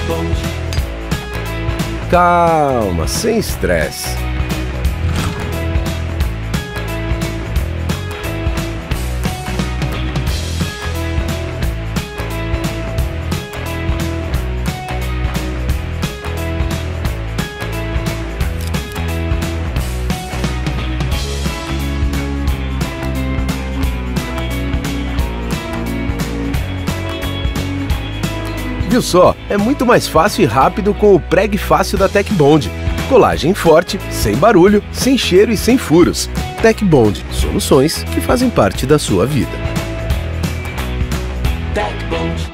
Calma, sem estresse. Viu só? É muito mais fácil e rápido com o Preg Fácil da Tecbond. Colagem forte, sem barulho, sem cheiro e sem furos. Tecbond, soluções que fazem parte da sua vida. Tecbond.